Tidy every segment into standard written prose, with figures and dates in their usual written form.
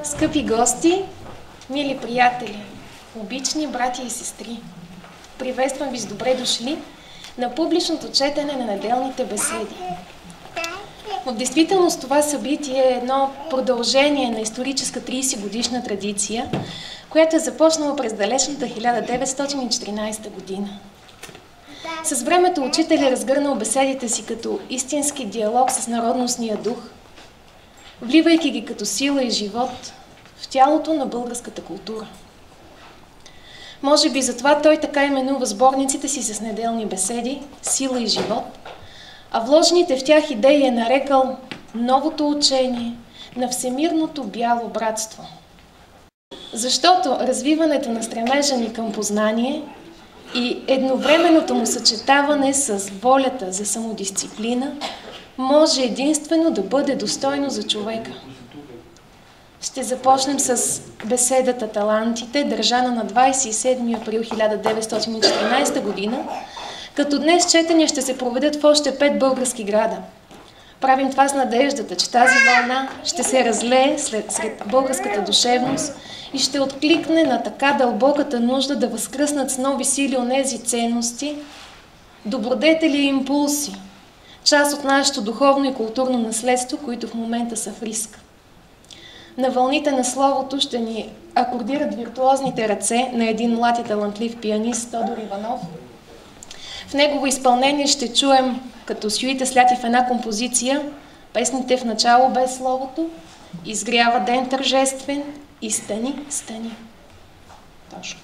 Скъпи гости, мили приятели, обични братя и сестри, приветствам ви с добре дошли на публичното четене на неделните беседи. В действителност това събитие е едно продължение на историческа 30-годишна традиция, която е започнала през далечната 1914 година. С времето учител е разгърнал беседите си като истински диалог с народностния дух, вливайки ги като сила и живот в тялото на българската култура. Може би затова той така именува сборниците си с неделни беседи «Сила и живот», а вложените в тях идеи е нарекал новото учение на всемирното бяло братство. Защото развиването на стремежа ни към познание и едновременното му съчетаване с волята за самодисциплина може единствено да бъде достойно за човека. Ще започнем с беседата «Талантите», държана на 27 април 1914 година, като днес четения ще се проведат в още 5 български града. Правим това с надеждата, че тази вълна ще се разлее сред българската душевност и ще откликне на така дълбоката нужда да възкръснат с нови сили онези ценности, добродетели и импулси, част от нашето духовно и културно наследство, които в момента са в риск. На вълните на словото ще ни акордират виртуозните ръце на един млад и талантлив пианист Тодор Иванов. В негово изпълнение ще чуем, като сюите сляти в една композиция, песните «В начало без словото», «Изгрява ден тържествен» и «Стани, стани». Точно.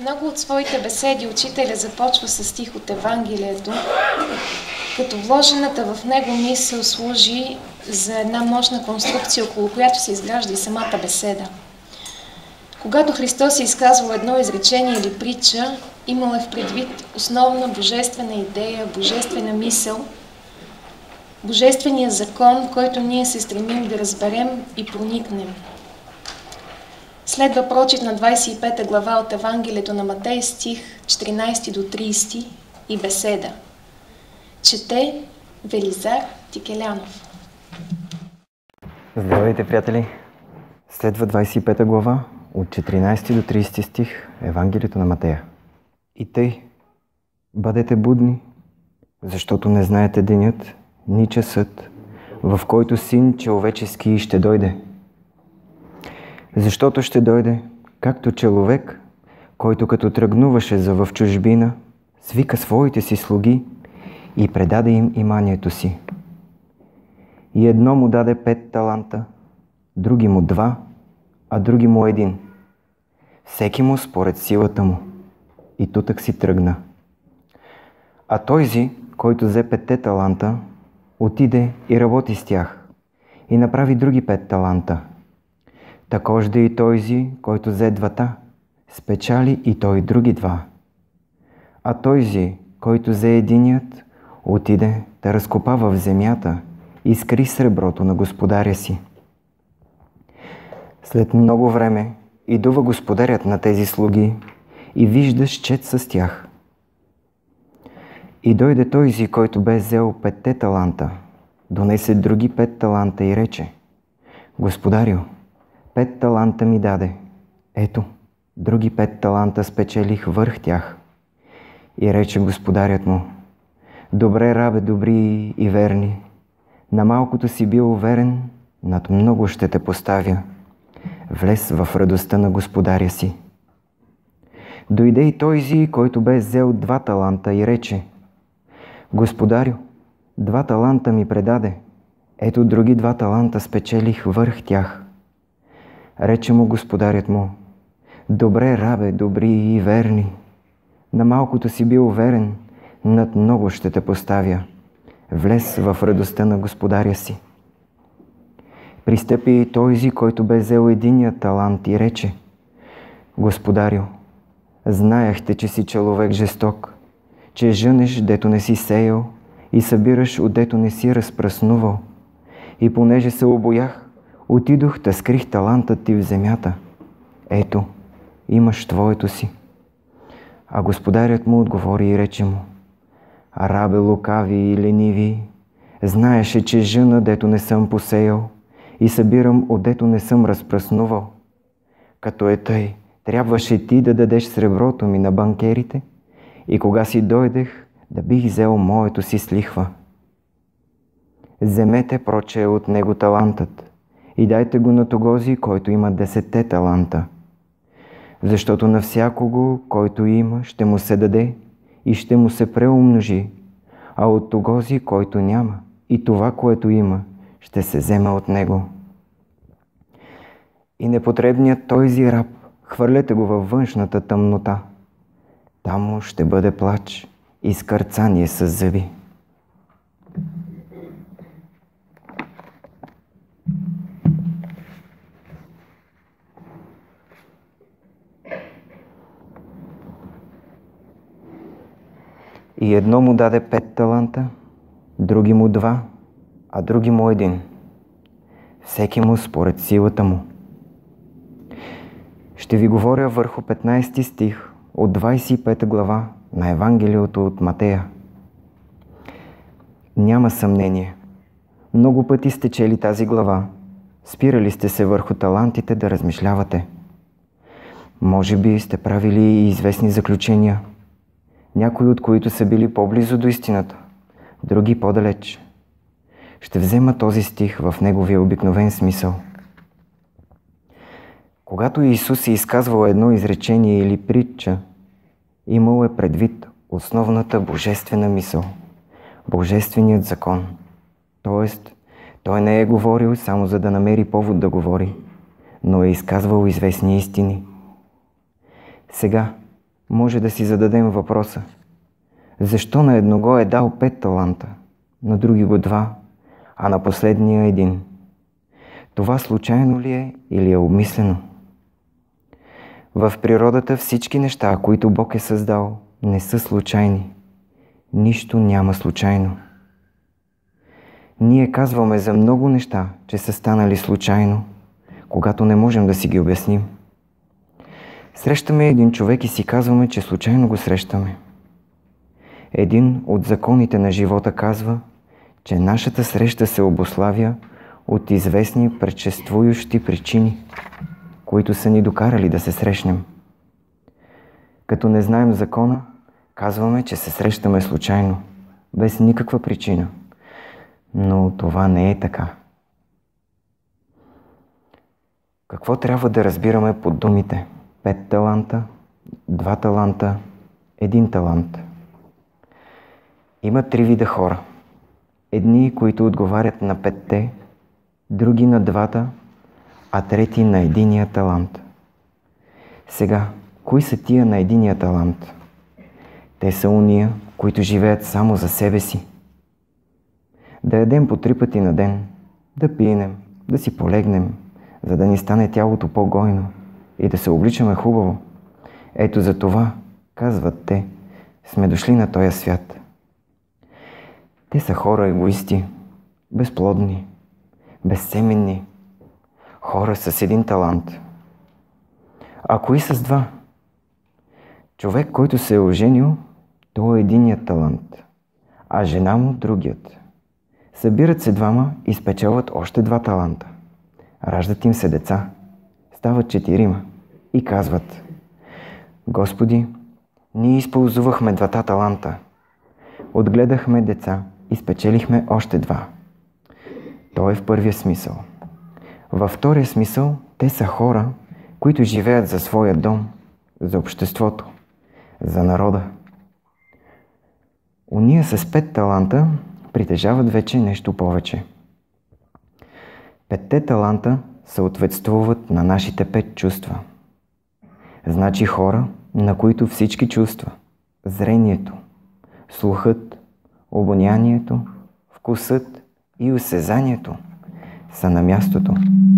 много от своите беседи учителя започва с стих от Евангелието, като вложената в него мисъл служи за една мощна конструкция, около която се изгражда и самата беседа. Когато Христос е изказвал едно изречение или притча, имал е в предвид основна божествена идея, божествена мисъл, божествения закон, който ние се стремим да разберем и проникнем. Следва прочит на 25 глава от Евангелието на Матей, стих 14 до 30 и беседа. Чете Велизар Тикелянов. Здравейте, приятели! Следва 25 глава от 14 до 30 стих Евангелието на Матея. И тъй, бъдете будни, защото не знаете денят, ни часът, в който Син човечески ще дойде. Защото ще дойде, както човек, който като тръгнуваше в чужбина, свика своите си слуги и предаде им иманието си. И едно му даде 5 таланта, други му 2, а други му 1. Всеки му според силата му. И тутък си тръгна. А тойзи, който взе 5 таланта, отиде и работи с тях и направи други 5 таланта. Такожде и тойзи, който взе 2, спечали и той други 2. А тойзи, който взе единият, отиде да разкопава в земята и скри среброто на господаря си. След много време идува господарят на тези слуги и вижда счет с тях. И дойде тойзи, който бе взел 5 таланта, донесе други 5 таланта и рече: Господарю, 5 таланта ми даде. Ето, други 5 таланта спечелих върх тях. И рече господарят му: Добре, рабе, добри и верни. На малкото си бил уверен, над много ще те поставя. Влез в радостта на господаря си. Дойде и тойзи, който бе взел 2 таланта и рече: Господарю, 2 таланта ми предаде. Ето други 2 таланта спечелих върх тях. Рече му господарят му: Добре, рабе, добри и верни. На малкото си бил уверен, над много ще те поставя. Влез в радостта на господаря си. Пристъпи и тойзи, който бе взел единия талант и рече: Господарю, знаехте, че си човек жесток, че жънеш, дето не си сеял, и събираш, отдето не си разпръснувал. И понеже се обоях, отидох да скрих талантът ти в земята. Ето, имаш твоето си. А господарят му отговори и рече му: Рабе, лукави и лениви, знаеше, че жъна, дето не съм посеял, и събирам, отдето не съм разпръснувал. Като е тъй, трябваше ти да дадеш среброто ми на банкерите, и кога си дойдех, да бих взел моето си с лихва. Вземете проче от него талантът и дайте го на тогози, който има 10 таланта. Защото на всякого, който има, ще му се даде и ще му се преумножи, а от тогози, който няма, и това, което има, ще се взема от него. И непотребният тойзи раб, хвърлете го във външната тъмнота. Там му ще бъде плач и скърцание с зъби. И едно му даде 5 таланта, други му 2, а други му 1. Всеки му според силата му. Ще ви говоря върху 15 стих от 25 глава на Евангелието от Матея. Няма съмнение. Много пъти сте чели тази глава. Спирали сте се върху талантите да размишлявате. Може би сте правили и известни заключения, някои от които са били по-близо до истината, други по-далеч. Ще взема този стих в неговия обикновен смисъл. Когато Исус е изказвал едно изречение или притча, имал е предвид основната божествена мисъл, божественият закон. Тоест, той не е говорил само за да намери повод да говори, но е изказвал известни истини. Сега, може да си зададем въпроса: защо на едного е дал 5 таланта, на други го 2, а на последния 1? Това случайно ли е или е обмислено? В природата всички неща, които Бог е създал, не са случайни. Нищо няма случайно. Ние казваме за много неща, че са станали случайно, когато не можем да си ги обясним. Срещаме един човек и си казваме, че случайно го срещаме. Един от законите на живота казва, че нашата среща се обуславя от известни предшествующи причини, които са ни докарали да се срещнем. Като не знаем закона, казваме, че се срещаме случайно, без никаква причина. Но това не е така. Какво трябва да разбираме под думите 5 таланта, 2 таланта, 1 талант? Има 3 вида хора. Едни, които отговарят на 5-те, други на 2-та, а трети на 1-ния талант. Сега, кои са тия на 1-ния талант? Те са уния, които живеят само за себе си. Да ядем по 3 пъти на ден, да пием, да си полегнем, за да ни стане тялото по-гойно и да се обличаме хубаво. Ето за това, казват те, сме дошли на този свят. Те са хора егоисти, безплодни, безсеменни, хора с 1 талант. А кои с 2? Човек, който се е оженил, то е 1-ният талант, а жена му другият. Събират се 2 и спечелват още 2 таланта. Раждат им се деца, стават 4 и казват: Господи, ние използвахме 2 таланта, отгледахме деца и спечелихме още 2. То е в първия смисъл. Във втория смисъл, те са хора, които живеят за своя дом, за обществото, за народа. Уния с 5 таланта притежават вече нещо повече. 5-те таланта съответствуват на нашите 5 чувства. Значи хора, на които всички чувства, зрението, слухът, обонянието, вкусът и осезанието са на мястото.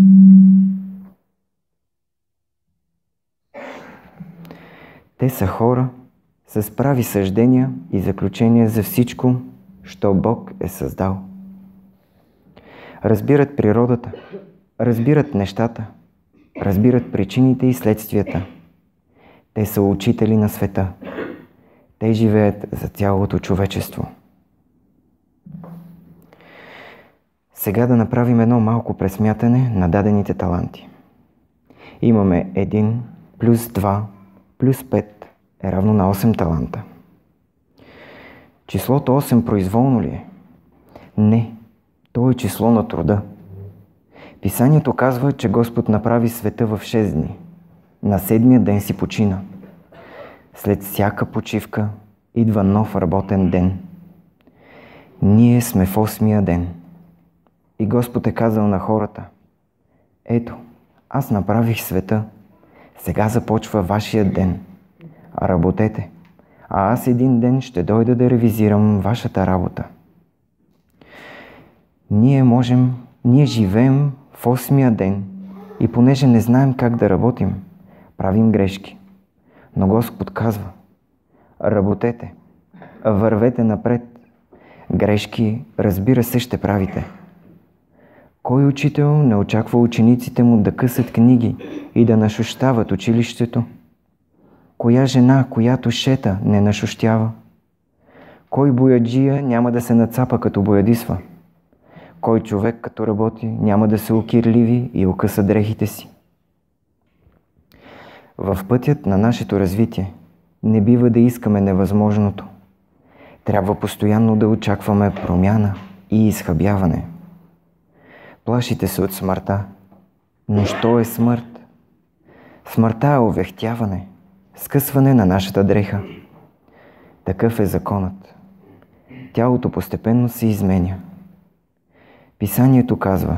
Те са хора с прави съждения и заключения за всичко, що Бог е създал. Разбират природата, разбират нещата, разбират причините и следствията. Те са учители на света. Те живеят за цялото човечество. Сега да направим едно малко пресмятане на дадените таланти. Имаме 1 плюс 2 плюс 5 е равно на 8 таланта. Числото 8 произволно ли е? Не, то е число на труда. Писанието казва, че Господ направи света в 6 дни. На 7-я ден си почина. След всяка почивка идва нов работен ден. Ние сме в 8-я ден. И Господ е казал на хората: ето, аз направих света. Сега започва вашия ден. Работете, а аз един ден ще дойда да ревизирам вашата работа. Ние живеем в 8-я ден и понеже не знаем как да работим, правим грешки. Но Господ казва: работете, вървете напред. Грешки, разбира се, ще правите. Кой учител не очаква учениците му да късат книги и да нашущават училището? Коя жена, която шета, не нашущява? Кой бояджия няма да се нацапа като боядисва? Кой човек, като работи, няма да се окирливи и окъса дрехите си? В пътят на нашето развитие не бива да искаме невъзможното. Трябва постоянно да очакваме промяна и изхабяване. Плашите се от смъртта. Но що е смърт? Смъртта е овехтяване, скъсване на нашата дреха. Такъв е законът. Тялото постепенно се изменя. Писанието казва: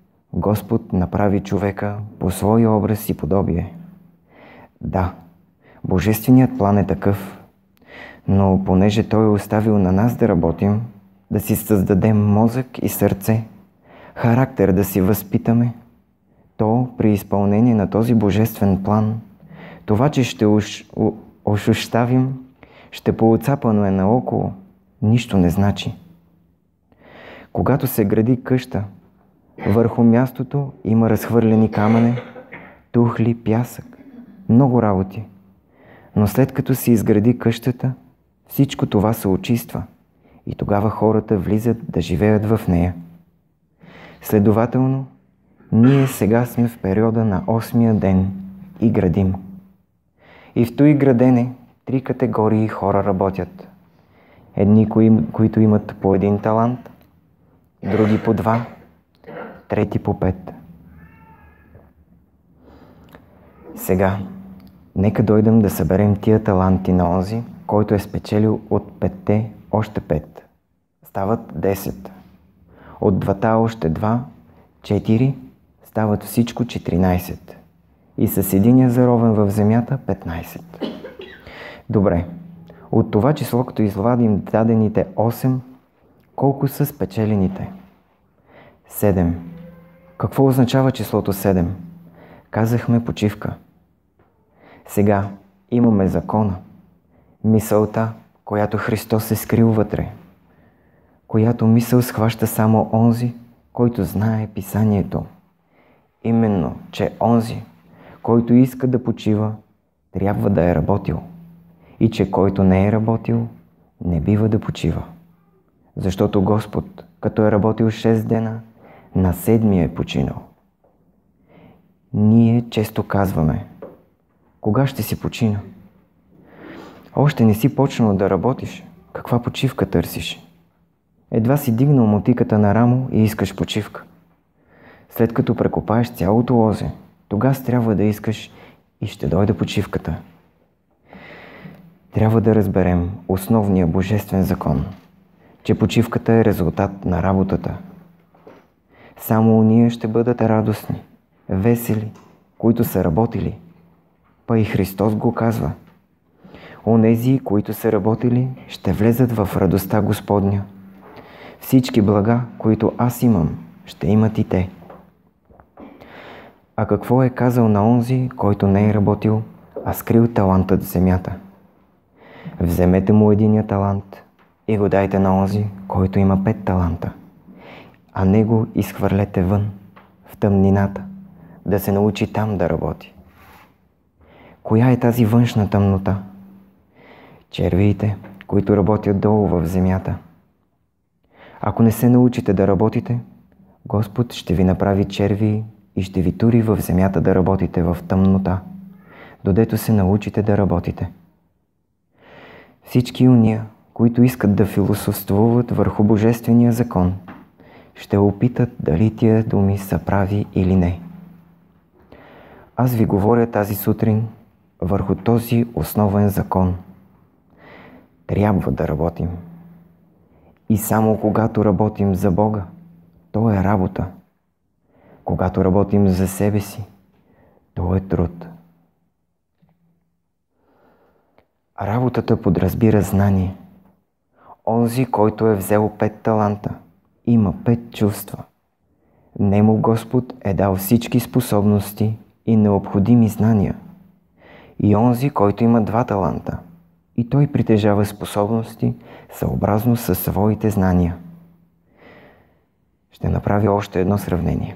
Господ направи човека по свой образ и подобие. Да, Божественият план е такъв, но понеже Той е оставил на нас да работим, да си създадем мозък и сърце, характер да си възпитаме, то при изпълнение на този божествен план, това, че ще ощущавим, ще поотцапаме наоколо, нищо не значи. Когато се гради къща, върху мястото има разхвърлени камъни, тухли, пясък, много работи. Но след като се изгради къщата, всичко това се очиства и тогава хората влизат да живеят в нея. Следователно, ние сега сме в периода на 8-я ден и градим. И в този градене 3 категории хора работят. Едни, които имат по 1 талант, други по 2, трети по 5. Сега, нека дойдем да съберем тия таланти на онзи, който е спечелил от 5-те още 5. Стават 10. От 2-та още 2, 4, стават всичко 14. И с единия заровен в земята 15. Добре, от това число, като извадим дадените 8, колко са спечелените? 7. Какво означава числото 7? Казахме почивка. Сега имаме закона, мисълта, която Христос е скрил вътре, която мисъл схваща само онзи, който знае писанието. Именно, че онзи, който иска да почива, трябва да е работил. И че който не е работил, не бива да почива. Защото Господ, като е работил 6 дена, на 7-я е починал. Ние често казваме: кога ще си почина? Още не си почнал да работиш. Каква почивка търсиш? Едва си дигнал мотиката на рамо и искаш почивка. След като прекопаеш цялото лозе, тогава трябва да искаш и ще дойде почивката. Трябва да разберем основния божествен закон, че почивката е резултат на работата. Само уния ще бъдат радостни, весели, които са работили. Па и Христос го казва: онези, които са работили, ще влезат в радостта Господня. Всички блага, които аз имам, ще имат и те. А какво е казал на онзи, който не е работил, а скрил талантът в земята? Вземете му единия талант и го дайте на онзи, който има 5 таланта, а него изхвърлете вън, в тъмнината, да се научи там да работи. Коя е тази външна тъмнота? Червиите, които работят долу в земята. Ако не се научите да работите, Господ ще ви направи черви и ще ви тури в земята да работите в тъмнота, додето се научите да работите. Всички уния, които искат да философствуват върху Божествения закон, ще опитат дали тия думи са прави или не. Аз ви говоря тази сутрин върху този основен закон. Трябва да работим. И само когато работим за Бога, то е работа. Когато работим за себе си, то е труд. Работата подразбира знание. Онзи, който е взел 5 таланта, има 5 чувства. Нему Господ е дал всички способности и необходими знания. И онзи, който има 2 таланта, и той притежава способности съобразно със своите знания. Ще направя още едно сравнение.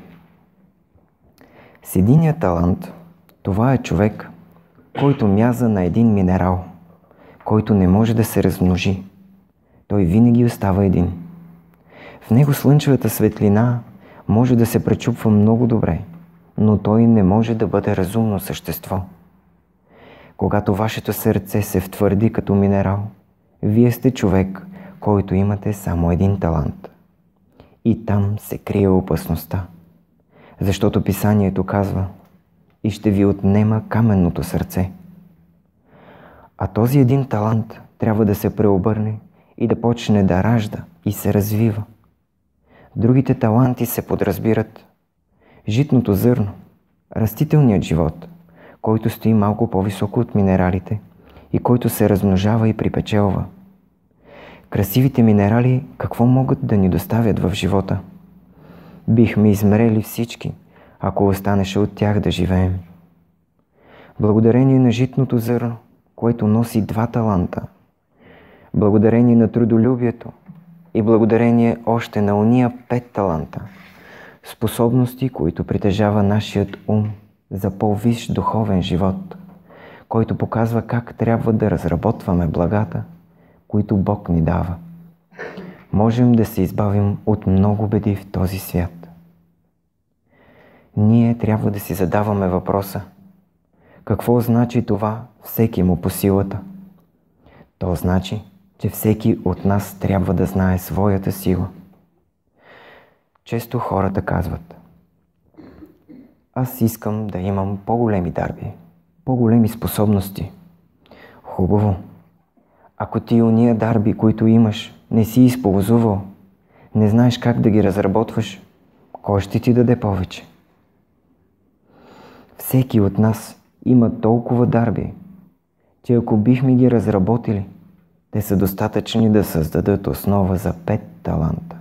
С единия талант, това е човек, който мяза на един минерал, който не може да се размножи. Той винаги остава един. В него слънчевата светлина може да се пречупва много добре, но той не може да бъде разумно същество. Когато вашето сърце се втвърди като минерал, вие сте човек, който имате само един талант. И там се крие опасността. Защото писанието казва: и ще ви отнема каменното сърце. А този един талант трябва да се преобърне и да почне да ражда и се развива. Другите таланти се подразбират: житното зърно, растителният живот, който стои малко по-високо от минералите и който се размножава и припечелва. Красивите минерали какво могат да ни доставят в живота? Бихме измрели всички, ако останеше от тях да живеем. Благодарение на житното зърно, което носи 2 таланта, благодарение на трудолюбието и благодарение още на ония 5 таланта, способности, които притежава нашият ум за по-висш духовен живот, който показва как трябва да разработваме благата, които Бог ни дава. Можем да се избавим от много беди в този свят. Ние трябва да си задаваме въпроса: какво значи това всеки му по силата? То значи, че всеки от нас трябва да знае своята сила. Често хората казват: аз искам да имам по-големи дарби, по-големи способности. Хубаво. Ако ти ония дарби, които имаш, не си използвал, не знаеш как да ги разработваш, кой ще ти даде повече? Всеки от нас има толкова дарби, че ако бихме ги разработили, те са достатъчни да създадат основа за 5 таланта.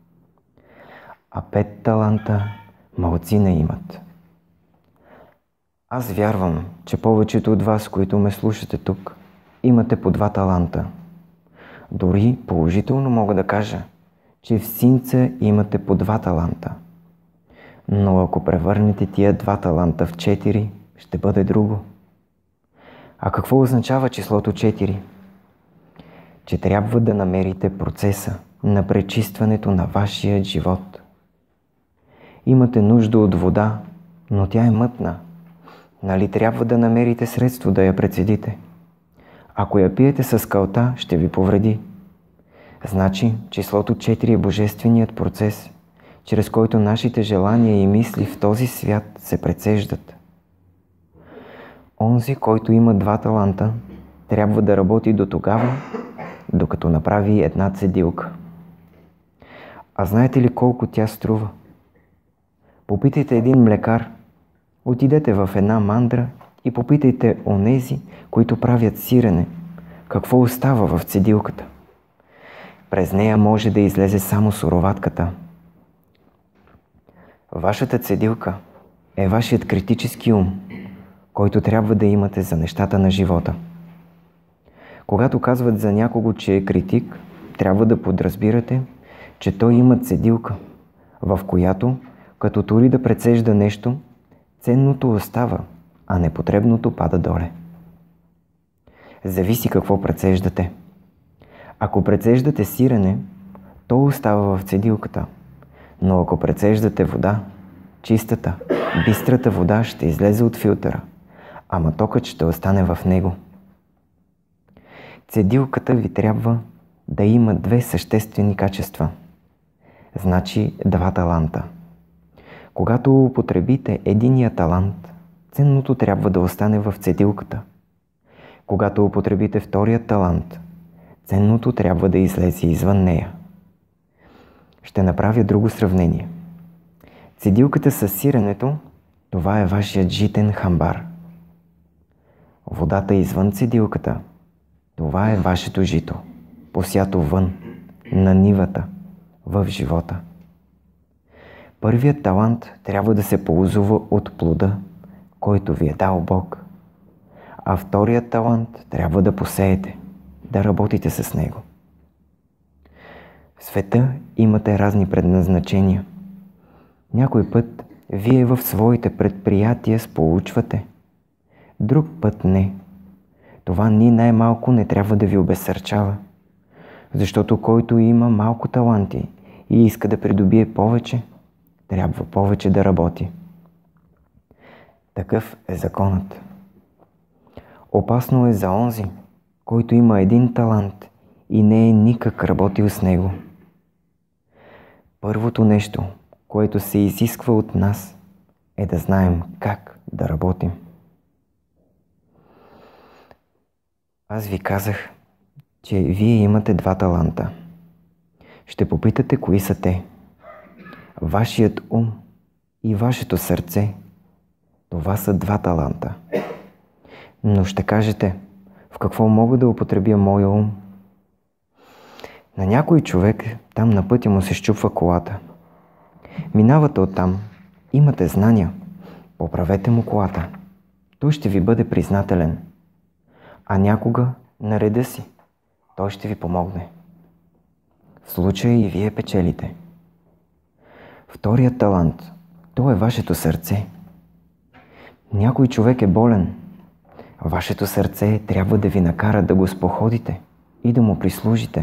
А 5 таланта малцина имат. Аз вярвам, че повечето от вас, които ме слушате тук, имате по 2 таланта. Дори положително мога да кажа, че в синца имате по 2 таланта. Но ако превърнете тия 2 таланта в 4, ще бъде друго. А какво означава числото 4? Че трябва да намерите процеса на пречистването на вашия живот. Имате нужда от вода, но тя е мътна. Нали трябва да намерите средство да я прецедите? Ако я пиете с калта, ще ви повреди. Значи, числото 4 е божественият процес, чрез който нашите желания и мисли в този свят се прецеждат. Онзи, който има 2 таланта, трябва да работи до тогава, докато направи една цедилка. А знаете ли колко тя струва? Попитайте един млекар, отидете в една мандра и попитайте онези, които правят сирене, какво остава в цедилката. През нея може да излезе само суроватката. Вашата цедилка е вашият критически ум, който трябва да имате за нещата на живота. Когато казват за някого, че е критик, трябва да подразбирате, че той има цедилка, в която, като тури да прецежда нещо, ценното остава, а непотребното пада доле. Зависи какво прецеждате. Ако прецеждате сирене, то остава в цедилката, но ако прецеждате вода, чистата, бистрата вода ще излезе от филтъра, а матокът ще остане в него. Цедилката ви трябва да има 2 съществени качества. Значи 2 таланта. Когато употребите единия талант, ценното трябва да остане в цедилката. Когато употребите втория талант, ценното трябва да излезе извън нея. Ще направя друго сравнение. Цедилката с сиренето, това е вашият житен хамбар. Водата извън цедилката, това е вашето жито, посято вън, на нивата, в живота. Първият талант трябва да се ползува от плода, който ви е дал Бог. А вторият талант трябва да посеете, да работите с него. В света имате разни предназначения. Някой път вие в своите предприятия сполучвате, друг път не. Това ни най-малко не трябва да ви обезсърчава, защото който има малко таланти и иска да придобие повече, трябва повече да работи. Такъв е законът. Опасно е за онзи, който има 1 талант и не е никак работил с него. Първото нещо, което се изисква от нас, е да знаем как да работим. Аз ви казах, че вие имате 2 таланта. Ще попитате кои са те. Вашият ум и вашето сърце, това са 2 таланта. Но ще кажете, в какво мога да употребя моя ум? На някой човек там на пътя му се счупва колата. Минавате оттам, имате знания, поправете му колата. Той ще ви бъде признателен. А някога на реда си той ще ви помогне. В случая и вие печелите. Вторият талант, то е вашето сърце. Някой човек е болен. Вашето сърце трябва да ви накара да го споходите и да му прислужите.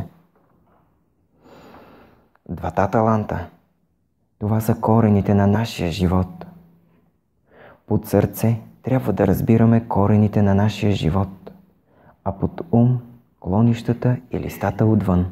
Двата таланта, това са корените на нашия живот. Под сърце трябва да разбираме корените на нашия живот, а под ум клонищата и листата отвън.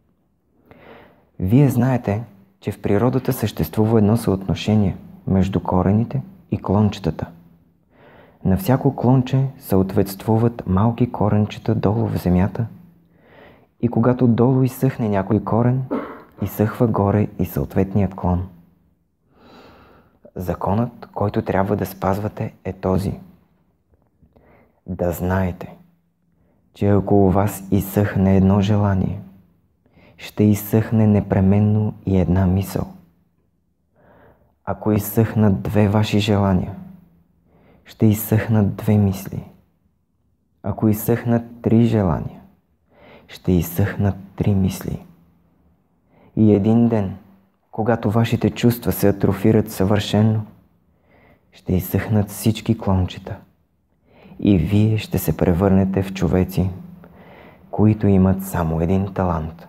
Вие знаете, че в природата съществува едно съотношение между корените и клончетата. На всяко клонче съответствуват малки коренчета долу в земята и когато долу изсъхне някой корен, изсъхва горе и съответният клон. Законът, който трябва да спазвате, е този. Да знаете, че ако у вас изсъхне едно желание, ще изсъхне непременно и една мисъл. Ако изсъхнат две ваши желания, ще изсъхнат две мисли. Ако изсъхнат три желания, ще изсъхнат три мисли. И един ден, когато вашите чувства се атрофират съвършено, ще изсъхнат всички клончета и вие ще се превърнете в човеци, които имат само един талант.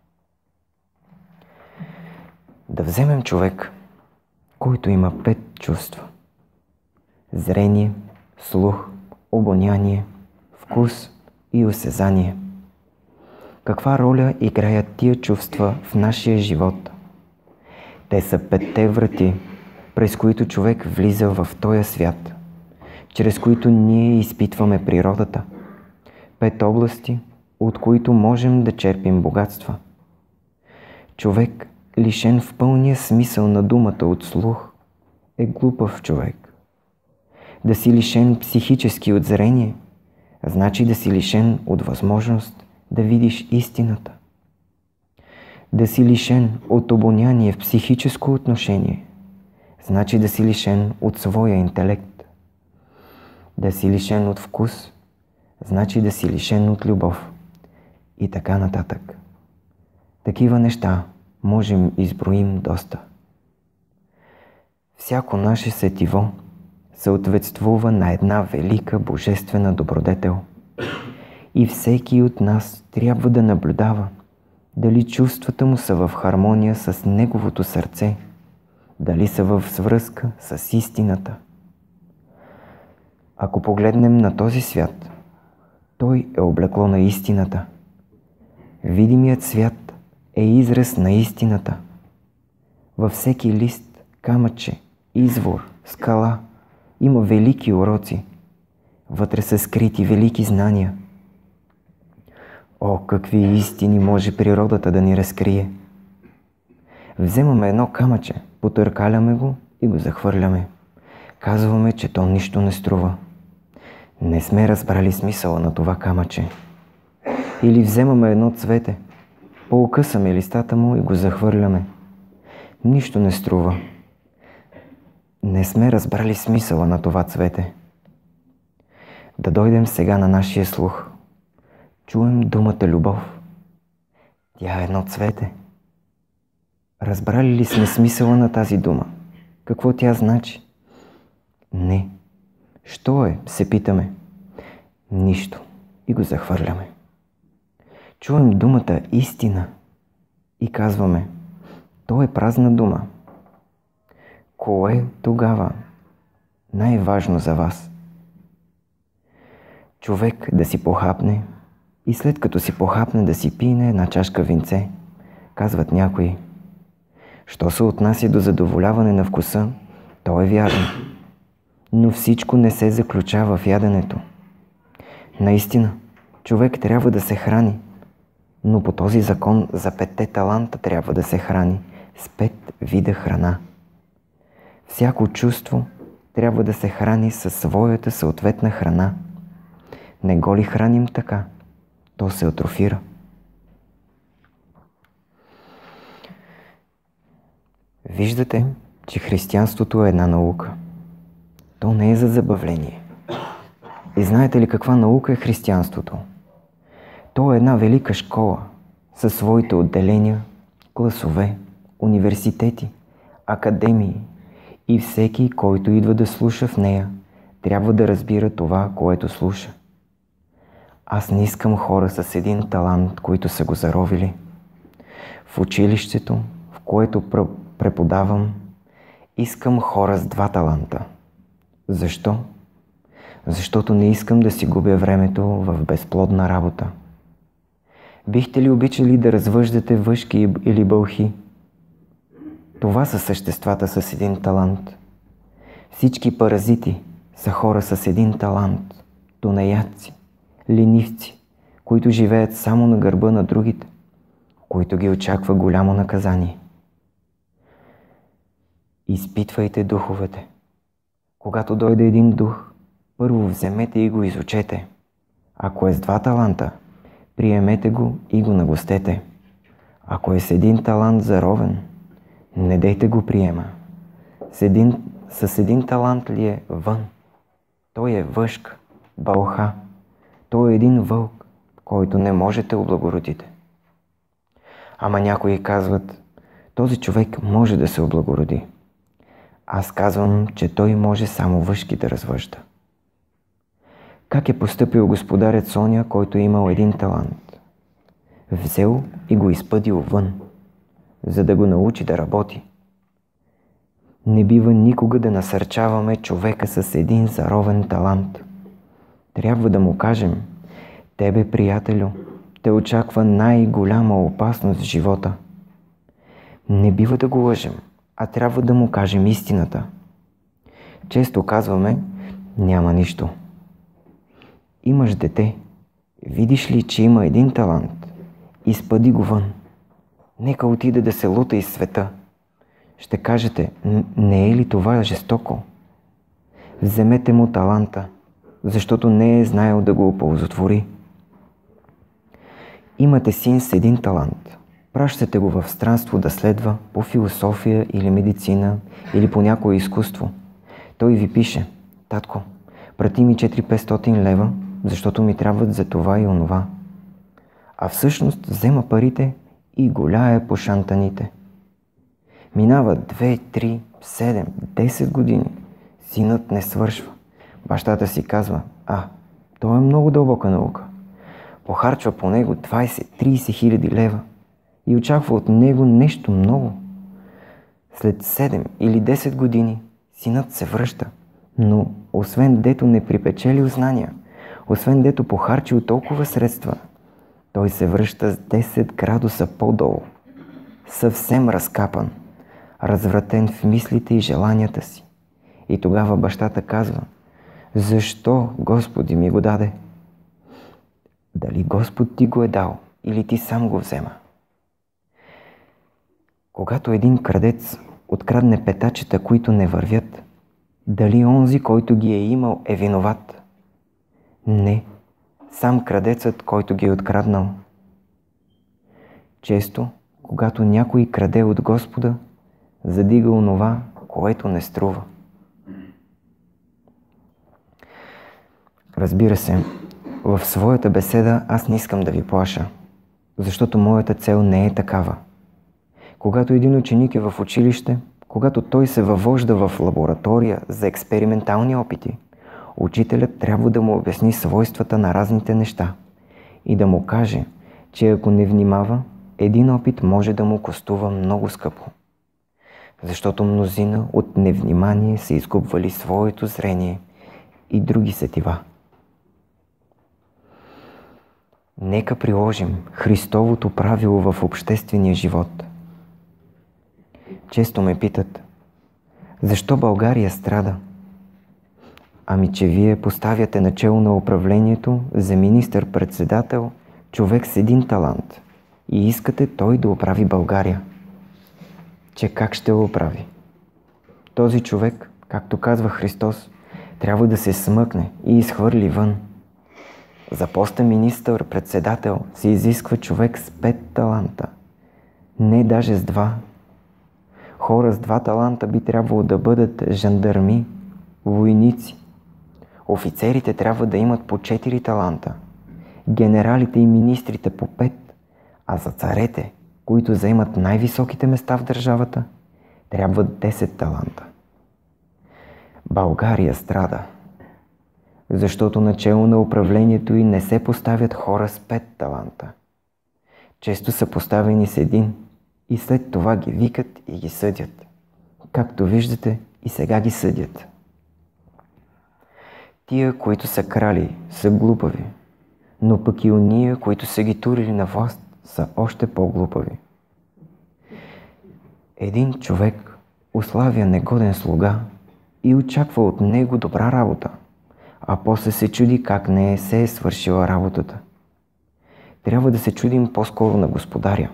Да вземем човек, който има 5 чувства. Зрение, слух, обоняние, вкус и осезание. Каква роля играят тия чувства в нашия живот? Те са 5-те врати, през които човек влиза в този свят, чрез които ние изпитваме природата. 5 области, от които можем да черпим богатства. Човек, лишен в пълния смисъл на думата от слух, е глупав човек. Да си лишен психически от зрение, значи да си лишен от възможност да видиш истината. Да си лишен от обоняние в психическо отношение, значи да си лишен от своя интелект. Да си лишен от вкус, значи да си лишен от любов. И така нататък. Такива неща можем изброим доста. Всяко наше сетиво съответствува на една велика божествена добродетел. И всеки от нас трябва да наблюдава дали чувствата му са в хармония с неговото сърце, дали са в свръзка с истината. Ако погледнем на този свят, той е облекло на истината. Видимият свят е израз на истината. Във всеки лист, камъче, извор, скала има велики уроци. Вътре са скрити велики знания. О, какви истини може природата да ни разкрие! Вземаме едно камъче, потъркаляме го и го захвърляме. Казваме, че то нищо не струва. Не сме разбрали смисъла на това камъче. Или вземаме едно цвете, поукъсаме листата му и го захвърляме. Нищо не струва. Не сме разбрали смисъла на това цвете. Да дойдем сега на нашия слух. Чуем думата любов. Тя е едно цвете. Разбрали ли сме смисъла на тази дума? Какво тя значи? Не. Що е? Се питаме. Нищо. И го захвърляме. Чуем думата истина и казваме, то е празна дума. Кое тогава най-важно за вас? Човек да си похапне и след като си похапне да си пине една чашка винце, казват някои. Що се отнася до задоволяване на вкуса, то е вярно. Но всичко не се заключава в яденето. Наистина, човек трябва да се храни, но по този закон за 5-те таланта трябва да се храни с 5 вида храна. Всяко чувство трябва да се храни със своята съответна храна. Не го ли храним така, то се атрофира. Виждате, че християнството е една наука. То не е за забавление. И знаете ли каква наука е християнството? То е една велика школа със своите отделения, класове, университети, академии и всеки, който идва да слуша в нея, трябва да разбира това, което слуша. Аз не искам хора с един талант, които са го заровили. В училището, в което преподавам, искам хора с 2 таланта. Защо? Защото не искам да си губя времето в безплодна работа. Бихте ли обичали да развъждате въшки или бълхи? Това са съществата с един талант. Всички паразити са хора с един талант, тунеядци, ленивци, които живеят само на гърба на другите, които ги очаква голямо наказание. Изпитвайте духовете. Когато дойде един дух, първо вземете и го изучете. Ако е с 2 таланта, приемете го и го нагостете. Ако е с един талант заровен, не дейте го приема. С един талант ли е вън? Той е въшк, бълха. Той е един вълк, който не можете облагородите. Ама някои казват, този човек може да се облагороди. Аз казвам, че той може само въшки да развъжда. Как е постъпил господарят Соня, който е имал един талант? Взел и го изпъдил вън, за да го научи да работи. Не бива никога да насърчаваме човека с един заровен талант. Трябва да му кажем, тебе, приятелю, те очаква най-голяма опасност в живота. Не бива да го лъжем, а трябва да му кажем истината. Често казваме, няма нищо. Имаш дете, видиш ли, че има един талант, изпъди го вън. Нека отиде да се лута из света. Ще кажете, не е ли това жестоко? Вземете му таланта, защото не е знаел да го оползотвори. Имате син с един талант. Пращате го в странство да следва по философия или медицина или по някое изкуство. Той ви пише, татко, прати ми 400-500 лева, защото ми трябват за това и онова. А всъщност взема парите и голяе по шантаните. Минава 2, 3, 7, 10 години. Синът не свършва. Бащата си казва, то е много дълбока наука. Похарчва по него 20-30 хиляди лева и очаква от него нещо много. След 7 или 10 години синът се връща, но освен дето не припечелил знания, освен дето похарчил толкова средства, той се връща с 10 градуса по-долу, съвсем разкапан, развратен в мислите и желанията си. И тогава бащата казва, защо Господи ми го даде? Дали Господ ти го е дал или ти сам го взема? Когато един крадец открадне петачета, които не вървят, дали онзи, който ги е имал, е виноват? Не, сам крадецът, който ги е откраднал. Често, когато някой краде от Господа, задига онова, което не струва. Разбира се, в своята беседа аз не искам да ви плаша, защото моята цел не е такава. Когато един ученик е в училище, когато той се въвожда в лаборатория за експериментални опити, учителят трябва да му обясни свойствата на разните неща и да му каже, че ако не внимава, един опит може да му костува много скъпо. Защото мнозина от невнимание са изгубвали своето зрение и други сетива. Нека приложим Христовото правило в обществения живот. Често ме питат, защо България страда? Ами, че вие поставяте начело на управлението за министър-председател човек с един талант и искате той да оправи България. Че как ще го оправи? Този човек, както казва Христос, трябва да се смъкне и изхвърли вън. За поста министър-председател се изисква човек с 5 таланта, не даже с 2. Хора с 2 таланта би трябвало да бъдат жандарми, войници. Офицерите трябва да имат по 4 таланта, генералите и министрите по 5, а за царете, които заемат най-високите места в държавата, трябват 10 таланта. България страда, защото начело на управлението й не се поставят хора с 5 таланта. Често са поставени с 1 и след това ги викат и ги съдят. Както виждате, и сега ги съдят. Тия, които са крали, са глупави, но пък и ония, които са ги турили на власт, са още по-глупави. Един човек уславя негоден слуга и очаква от него добра работа, а после се чуди как не се е свършила работата. Трябва да се чудим по-скоро на господаря.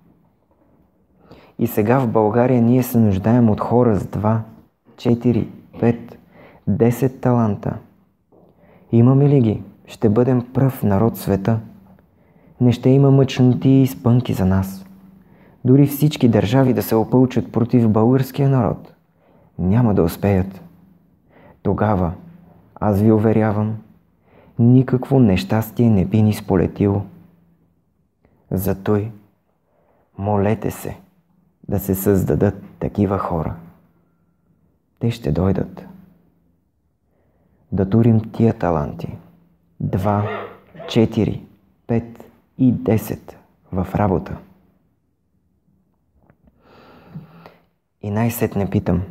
И сега в България ние се нуждаем от хора с 2, 4, 5, 10 таланта. Имаме ли ги? Ще бъдем пръв народ в света. Не ще има мъчноти и спънки за нас. Дори всички държави да се опълчат против българския народ, няма да успеят. Тогава, аз ви уверявам, никакво нещастие не би ни сполетило. Затой, молете се да се създадат такива хора. Те ще дойдат. Да турим тия таланти, 2, 4, 5 и 10 в работа. И най-сетне питам,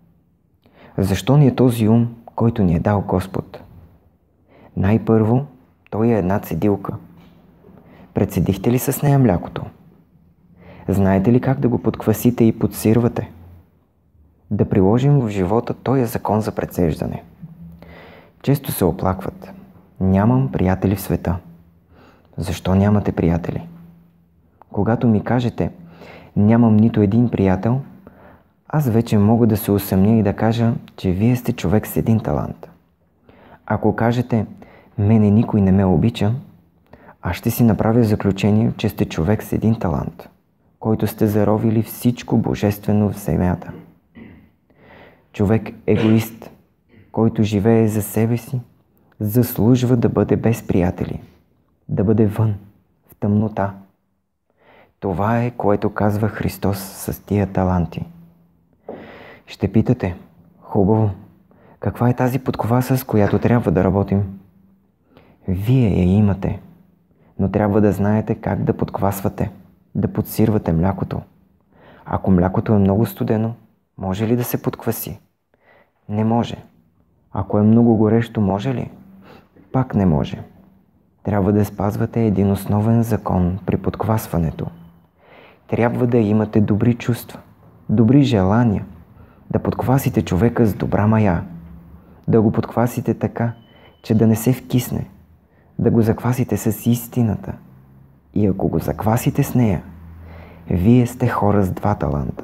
защо ни е този ум, който ни е дал Господ? Най-първо, той е една цедилка. Прецедихте ли с нея млякото? Знаете ли как да го подквасите и подсирвате? Да приложим в живота този закон за прецеждане. Често се оплакват. Нямам приятели в света. Защо нямате приятели? Когато ми кажете, нямам нито един приятел, аз вече мога да се усъмня и да кажа, че вие сте човек с 1 талант. Ако кажете, мене никой не ме обича, аз ще си направя заключение, че сте човек с 1 талант, който сте заровили всичко божествено в земята. Човек егоист, който живее за себе си, заслужва да бъде без приятели, да бъде вън, в тъмнота. Това е, което казва Христос с тия таланти. Ще питате, хубаво, каква е тази подковаса, с която трябва да работим? Вие я имате, но трябва да знаете как да подквасвате, да подсирвате млякото. Ако млякото е много студено, може ли да се подкваси? Не може. Ако е много горещо, може ли? Пак не може. Трябва да спазвате един основен закон при подквасването. Трябва да имате добри чувства, добри желания, да подквасите човека с добра мая, да го подквасите така, че да не се вкисне, да го заквасите с истината. И ако го заквасите с нея, вие сте хора с 2 таланта.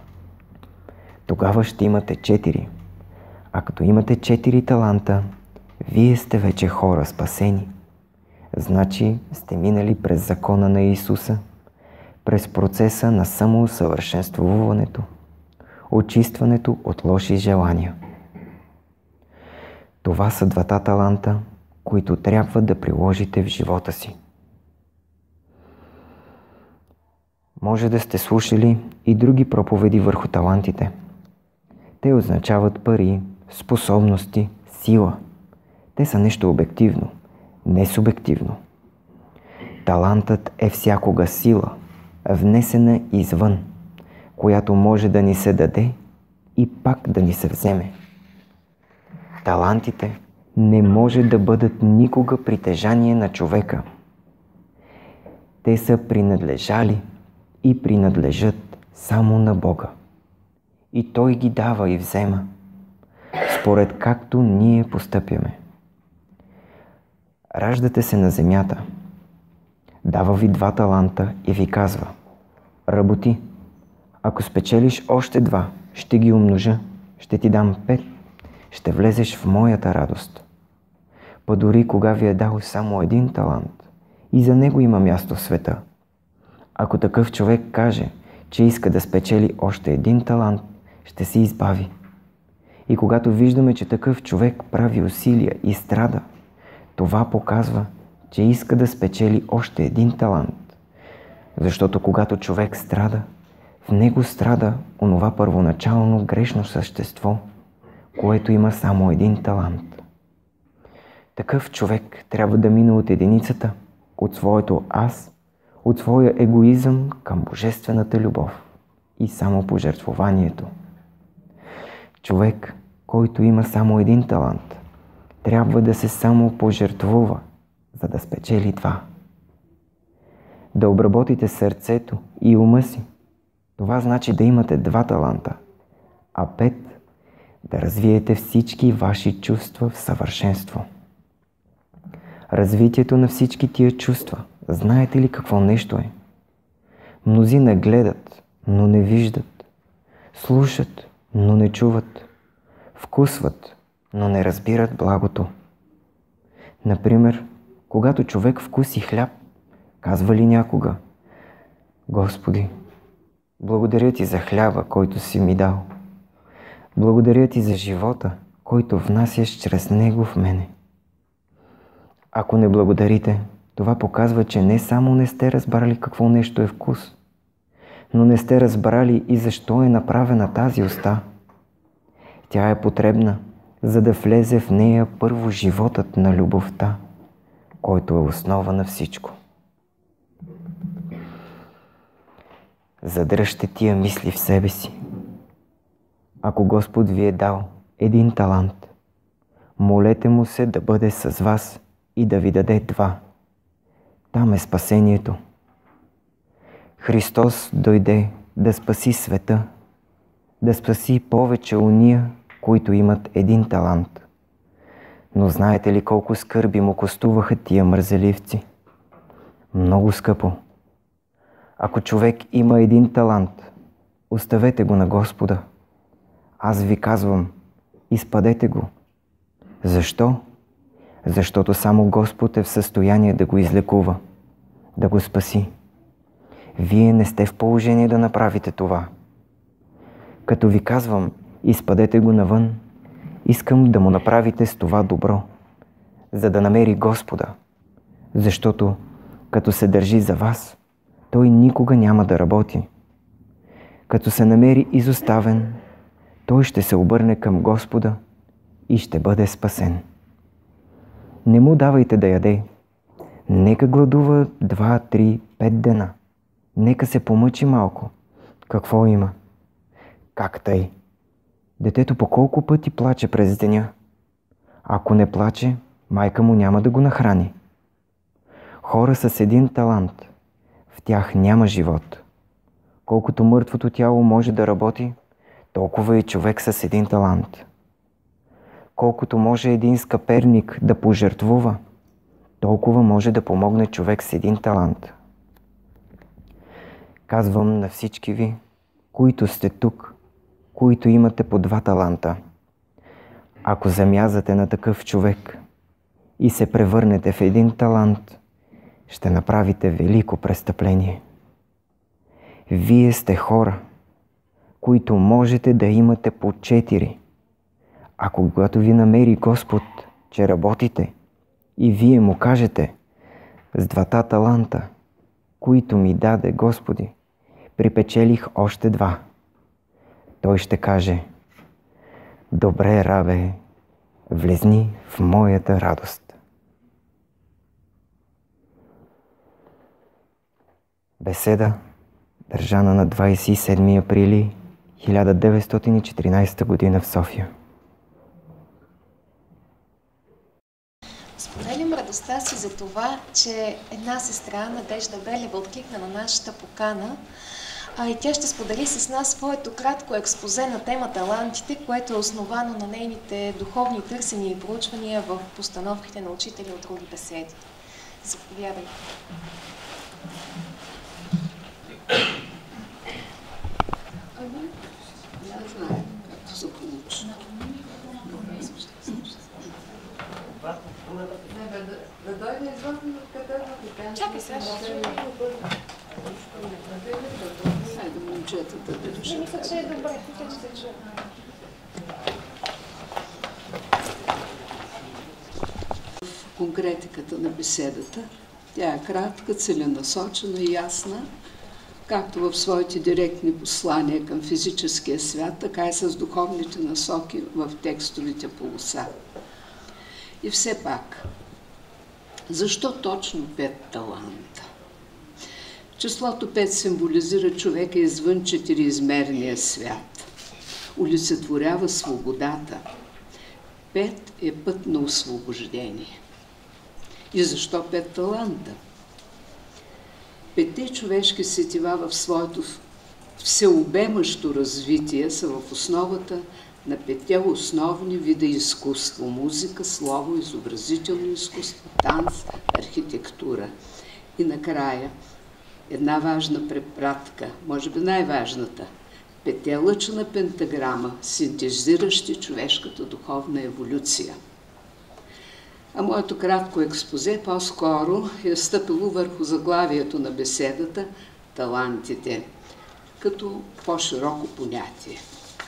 Тогава ще имате 4. А като имате 4 таланта, вие сте вече хора спасени. Значи сте минали през закона на Исуса, през процеса на самоусъвършенствуването, очистването от лоши желания. Това са 2 таланта, които трябва да приложите в живота си. Може да сте слушали и други проповеди върху талантите. Те означават пари, способности, сила. Те са нещо обективно, не субективно. Талантът е всякога сила, внесена извън, която може да ни се даде и пак да ни се вземе. Талантите не може да бъдат никога притежание на човека. Те са принадлежали и принадлежат само на Бога. И Той ги дава и взема, според както ние постъпяме. Раждате се на земята, дава ви 2 таланта и ви казва: работи, ако спечелиш още 2, ще ги умножа, ще ти дам 5, ще влезеш в моята радост. па дори кога ви е дал само един талант, и за него има място в света. Ако такъв човек каже, че иска да спечели още един талант, ще се избави. И когато виждаме, че такъв човек прави усилия и страда, това показва, че иска да спечели още един талант. Защото когато човек страда, в него страда онова първоначално грешно същество, което има само един талант. Такъв човек трябва да мине от единицата, от своето аз, от своя егоизъм към божествената любов и самопожертвованието. Човек, който има само един талант, трябва да се самопожертвува, за да спечели два. Да обработите сърцето и ума си, това значи да имате два таланта, а 5 да развиете всички ваши чувства в съвършенство. Развитието на всички тия чувства, знаете ли какво нещо е? Мнозина гледат, но не виждат, слушат, но не чуват, вкусват, но не разбират благото. Например, когато човек вкуси хляб, казва ли някога: Господи, благодаря ти за хляба, който си ми дал. Благодаря ти за живота, който внасяш чрез него в мене. Ако не благодарите, това показва, че не само не сте разбрали какво нещо е вкус, но не сте разбрали и защо е направена тази уста. Тя е потребна, за да влезе в нея първо животът на любовта, който е основа на всичко. Задръжте тия мисли в себе си. Ако Господ ви е дал един талант, молете му се да бъде с вас и да ви даде два. Там е спасението. Христос дойде да спаси света, да спаси повече уния, които имат един талант. Но знаете ли колко скърби му костуваха тия мързеливци? Много скъпо. Ако човек има един талант, оставете го на Господа. Аз ви казвам, изпадете го. Защо? Защото само Господ е в състояние да го излекува, да го спаси. Вие не сте в положение да направите това. Като ви казвам, изпадете го навън, искам да му направите с това добро, за да намери Господа. Защото като се държи за вас, той никога няма да работи. Като се намери изоставен, той ще се обърне към Господа и ще бъде спасен. Не му давайте да яде. Нека гладува 2, 3, 5 дена. Нека се помъчи малко. Какво има? Как тъй? Детето по колко пъти плаче през деня? Ако не плаче, майка му няма да го нахрани. Хора с един талант, в тях няма живот. Колкото мъртвото тяло може да работи, толкова и човек с един талант. Колкото може един скъперник да пожертвува, толкова може да помогне човек с един талант. Казвам на всички ви, които сте тук, които имате по 2 таланта. Ако замязате на такъв човек и се превърнете в един талант, ще направите велико престъпление. Вие сте хора, които можете да имате по 4. А когато ви намери Господ, че работите, и вие му кажете: с 2 таланта, които ми даде Господи, припечелих още 2. Той ще каже: добре, рабе, влезни в моята радост. Беседа, държана на 27 априли 1914 година в София. Споделям радостта си за това, че една сестра, Надежда Белева, откликна на нашата покана и тя ще сподели с нас своето кратко експозе на тема талантите, което е основано на нейните духовни търсения и проучвания в постановките на учители от други беседи. Заповядай. Не знае както се получи. Хайде, момчетата да решат. Мисля, че е добре. Мисля, че се чуе. В конкретиката на беседата, тя е кратка, целенасочена и ясна, както в своите директни послания към физическия свят, така и с духовните насоки в текстовите полоса. И все пак, защо точно 5 таланта? Числото 5 символизира човека извън четириизмерния свят. Олицетворява свободата. 5 е път на освобождение. И защо 5 таланта? 5 човешки сетива в своето всеобемащо развитие са в основата на 5 основни вида изкуство – музика, слово, изобразително изкуство, танц, архитектура. И накрая една важна препратка, може би най-важната – 5 лъча на пентаграма, синтезиращи човешката духовна еволюция. А моето кратко експозе по-скоро е стъпило върху заглавието на беседата «Талантите», като по-широко понятие.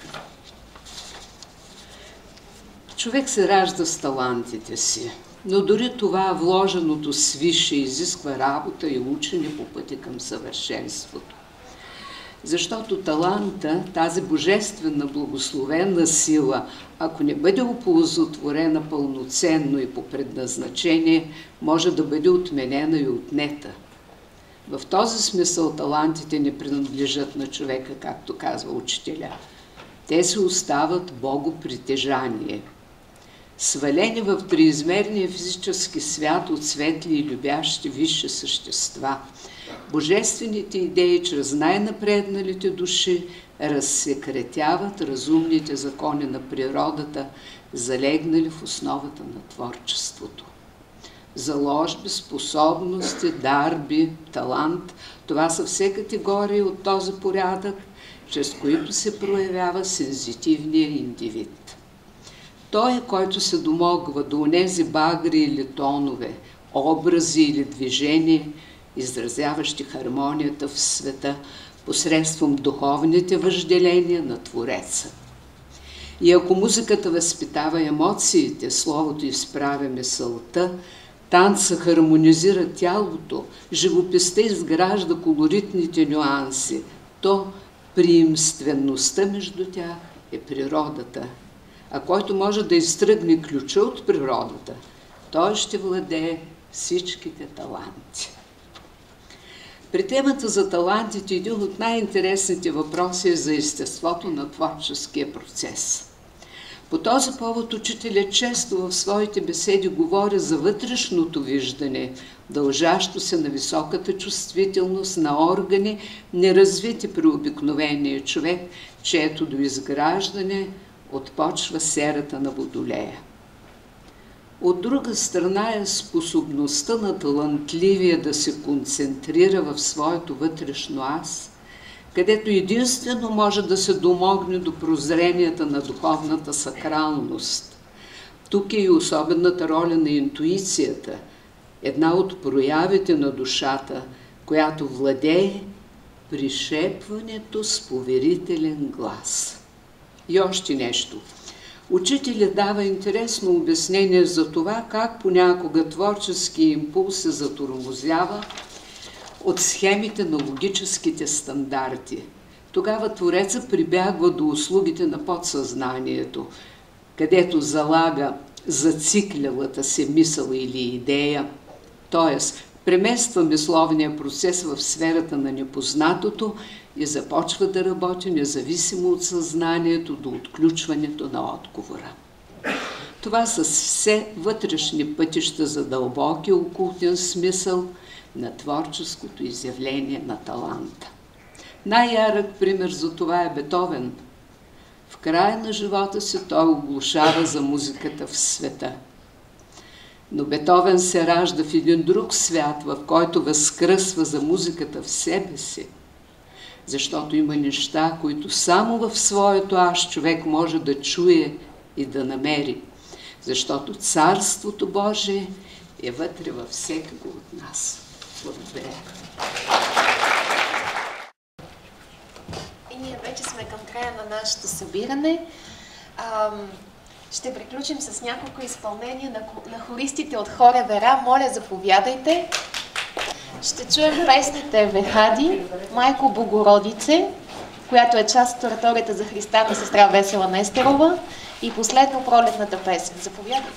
Човек се ражда с талантите си, но дори това вложеното свише изисква работа и учене по пътя към съвършенството. Защото таланта, тази божествена, благословена сила, ако не бъде оползотворена пълноценно и по предназначение, може да бъде отменена и отнета. В този смисъл талантите не принадлежат на човека, както казва учителя. Те се остават богопритежание. Свалени в триизмерния физически свят от светли и любящи висши същества, божествените идеи чрез най-напредналите души разсекретяват разумните закони на природата, залегнали в основата на творчеството. Заложби, способности, дарби, талант – това са все категории от този порядък, чрез които се проявява сензитивния индивид. Той, който се домогва до онези багри или тонове, образи или движения, изразяващи хармонията в света посредством духовните въжделения на Твореца. И ако музиката възпитава емоциите, словото изправя мисълта, танца хармонизира тялото, живописта изгражда колоритните нюанси, то приемствеността между тях е природата. А който може да изтръгне ключа от природата, той ще владее всичките таланти. При темата за талантите един от най-интересните въпроси е за естеството на творческия процес. По този повод учителят често в своите беседи говори за вътрешното виждане, дължащо се на високата чувствителност на органи, неразвити при обикновения човек, чието доизграждане отпочва серата на Водолея. От друга страна е способността на талантливия да се концентрира в своето вътрешно аз, където единствено може да се домогне до прозренията на духовната сакралност. Тук е и особената роля на интуицията, една от проявите на душата, която владее пришепването с поверителен глас. И още нещо. Учителят дава интересно обяснение за това, как понякога творчески импулс се затормозява от схемите на логическите стандарти. Тогава Твореца прибягва до услугите на подсъзнанието, където залага зациклялата се мисъл или идея, т.е. премества мисловния процес в сферата на непознатото и започва да работи независимо от съзнанието до отключването на отговора. Това са все вътрешни пътища за дълбоки окултен смисъл на творческото изявление на таланта. Най-ярък пример за това е Бетовен. В края на живота си той оглушава за музиката в света. Но Бетовен се ражда в един друг свят, в който възкръсва за музиката в себе си, защото има неща, които само в своето аз човек може да чуе и да намери, защото Царството Божие е вътре във всекого от нас. Благодаря. И ние вече сме към края на нашето събиране. Ще приключим с няколко изпълнения на хористите от хор Евера. Моля, заповядайте. Ще чуем песните Вехади, Майко Богородице, която е част от ораторията за Христа на сестра Весела Нестерова, и последно пролетната песен. Заповядайте.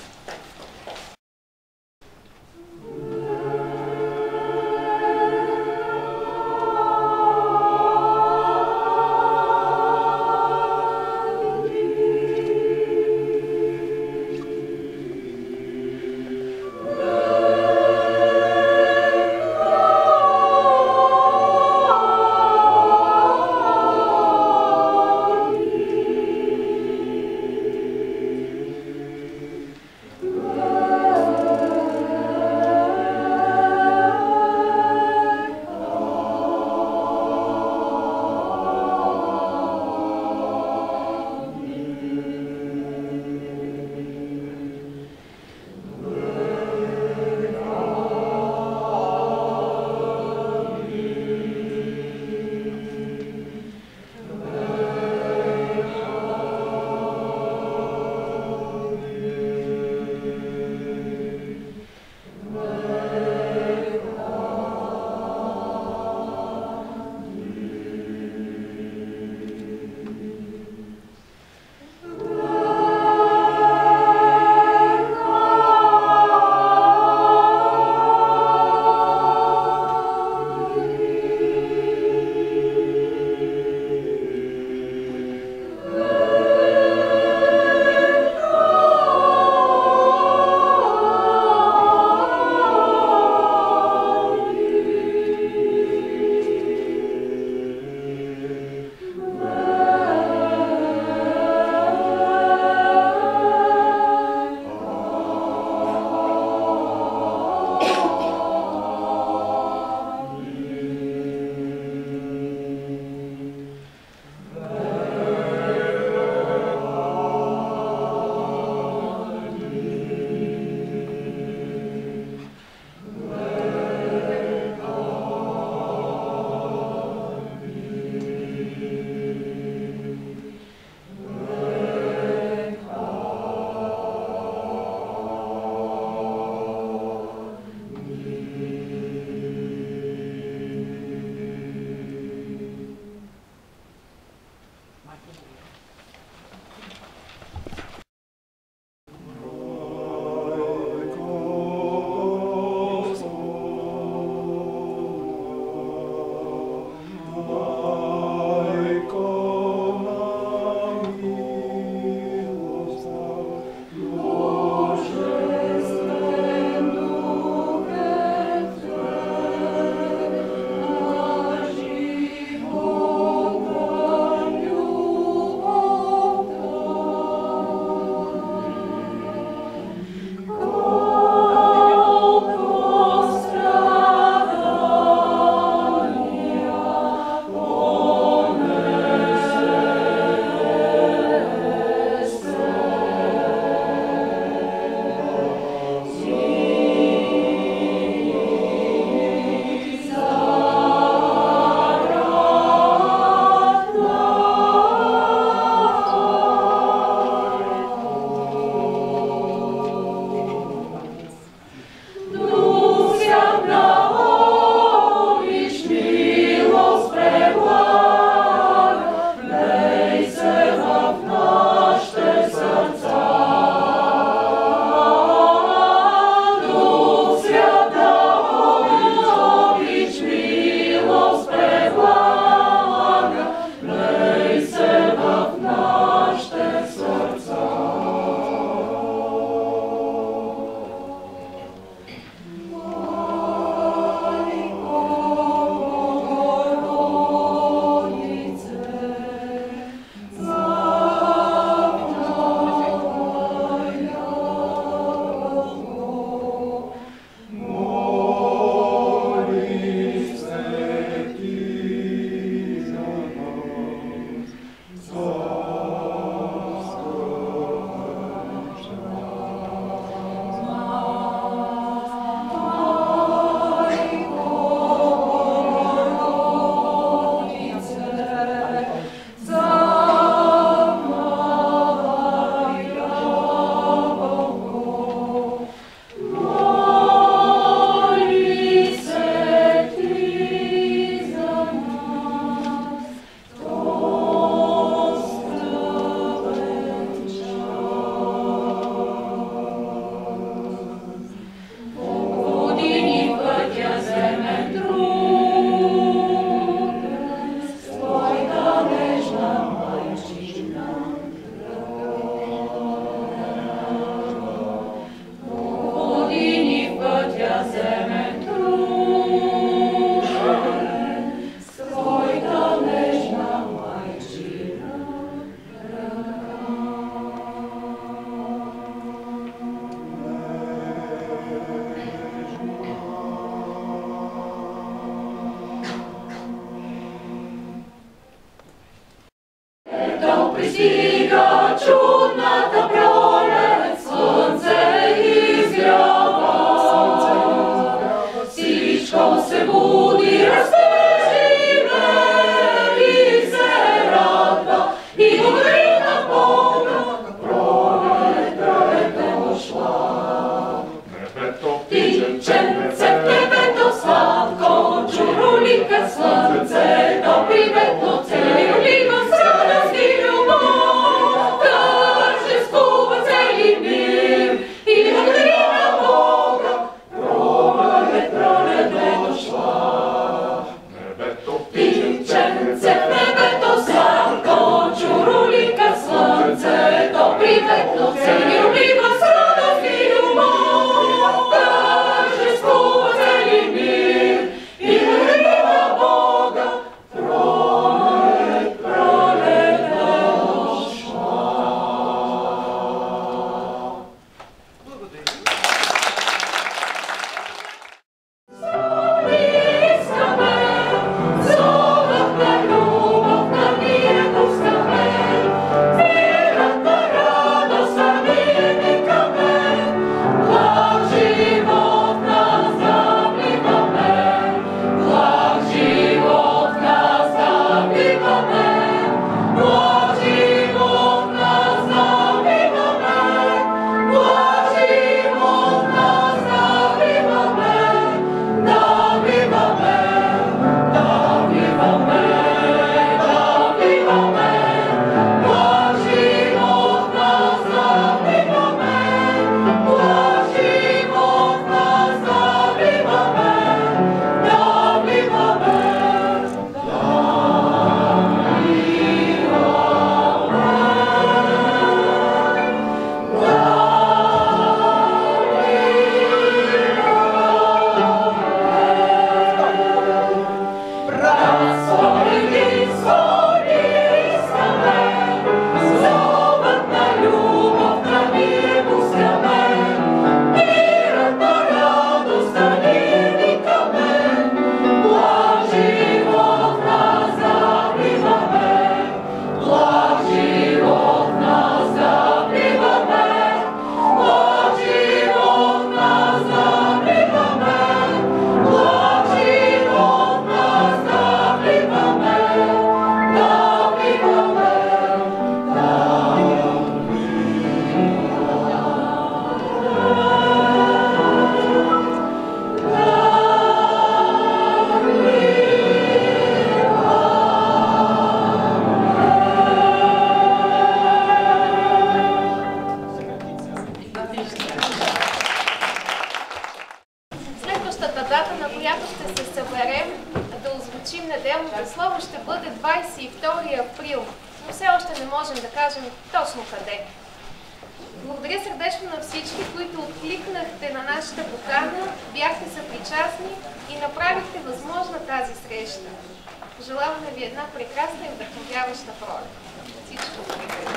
решим неделното слово, ще бъде 22 април, но все още не можем да кажем точно къде. Благодаря сърдечно на всички, които откликнахте на нашата покана, бяхте съпричастни и направихте възможна тази среща. Пожелаваме ви една прекрасна и вдъхновяваща пролет. Всичко добре!